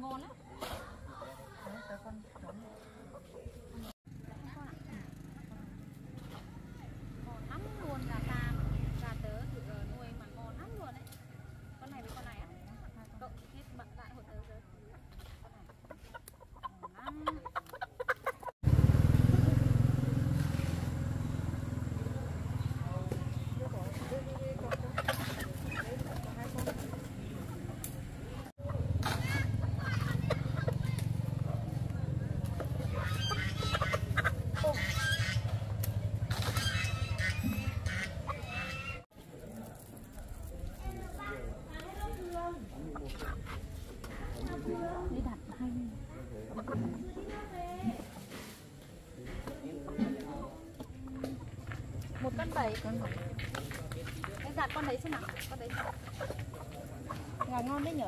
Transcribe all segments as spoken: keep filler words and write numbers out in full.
ngon lắm. Đấy, tớ con con ạ. Ngon lắm luôn, gà ta gà tớ tự nuôi mà ngon lắm luôn đấy. Con này với con này á, cậu hết bận lại hộ tớ rồi. Con này ngon lắm. Đi đặt hay một cân bảy con em đặt con đấy xem nào, con đấy gà ngon đấy nhở,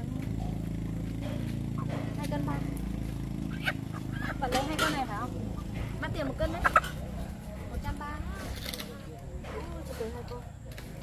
hai cân ba bạn lấy hai con này phải không, bao tiền một cân đấy, một trăm ba cho tới hai con.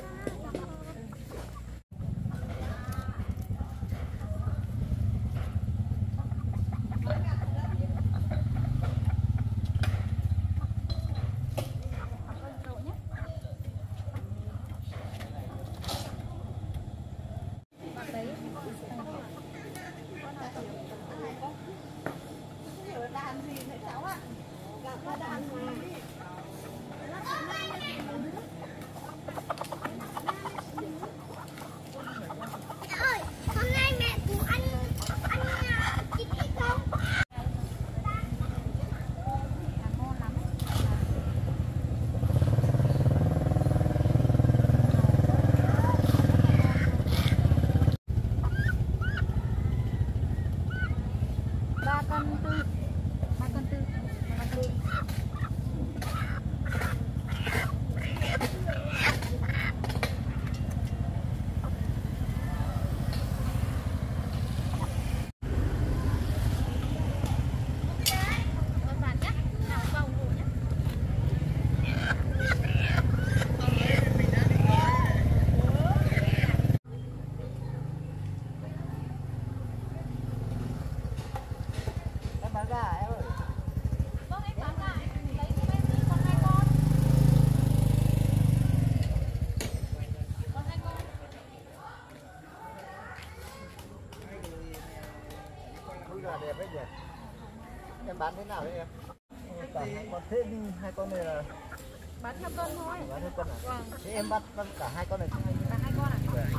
Đẹp đấy nhỉ. Em bán thế nào đấy em? Cả hai con thế đi, hai con này là bán theo cân thôi. Bán theo cân à? Vâng. Thế em bắt bắt cả hai con này chứ? Cả hai con à? Vâng.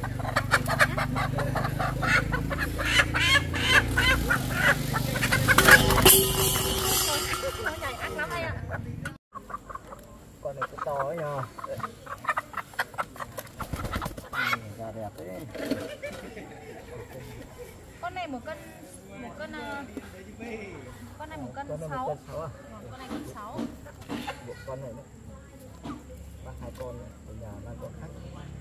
Nó nhảy ác lắm anh ạ. Con này cũng to ấy nhờ. Gà đẹp đấy. Con này một cân một cân con này một cân con này sáu. một cân sáu à? Con này cân sáu. Bộ con này đấy. Bắt hai con này, ở nhà đang còn khách.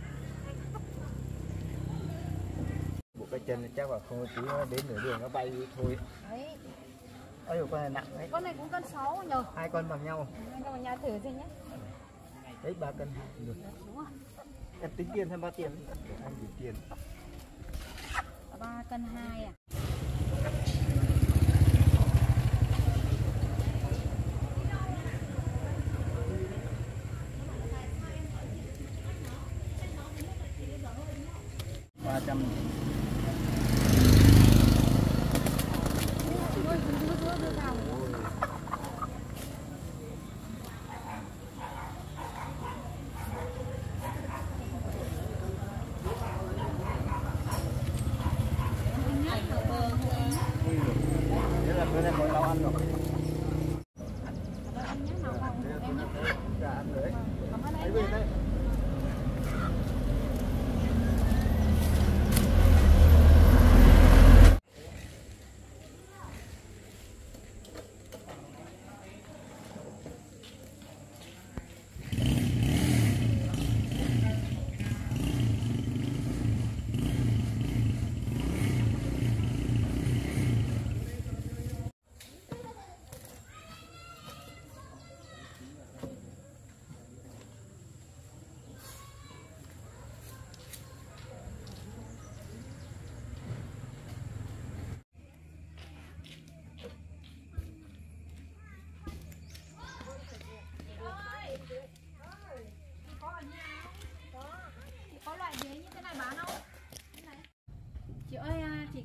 Bộ cái chân này chắc là không tí nó đến nửa đường nó bay đi thôi. Đấy. Ôi con này nặng đấy. Con này cũng cân sáu nhờ. Hai con bằng nhau. Hai con bằng nhau thử xem nhé. Đấy ba cân được. Đúng rồi. Em tính tiền hay bao tiền? Anh tính tiền. ba cân hai à? ba trăm. Thế là bữa nay có rau ăn rồi. Dạ ăn rồi đấy. Đấy về đây.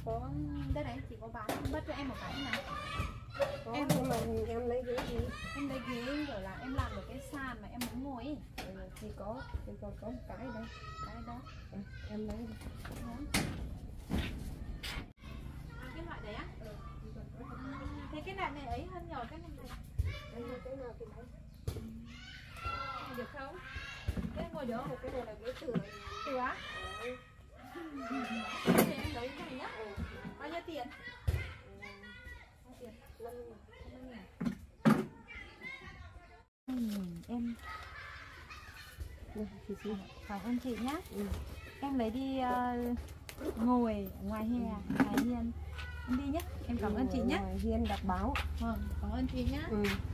có đây đấy chị có bán mất cho em một cái nào. Có, Em- nhưng mà em lấy ghế gì? Em lấy ghế kiểu là em làm được cái sàn mà em muốn ngồi ấy. Ừ, thì có, thì còn có một cái đây. Cái đó. Ừ, em lấy đi. Đó. À, cái loại đấy á? Ừ, thì còn có một À, thế cái loại này ấy hơn nhỏ cái này được. cái này, cái nào thì lấy. Này được không? Thế ngồi Đó, được một cái này là ghế tựa. từ á? Ừ. Thế em lấy cái này nhá. Ừ. Bao nhiêu tiền? Ừ. Bao nhiêu tiền? năm mươi. năm mươi nghìn. em Đây, thì xin. cảm ơn chị nhá. Ừ. Em lấy đi uh, ngồi ở ngoài hè, ngoài hiên. Em đi nhá. Em cảm ơn chị nhá. Ngoài hiên đặt báo. Vâng, cảm ơn chị nhá. Ừ.